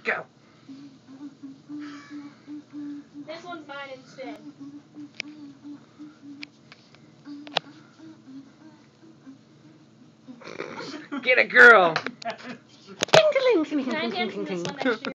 Go. This one's mine instead. Get a girl. Can I dance in this one next year?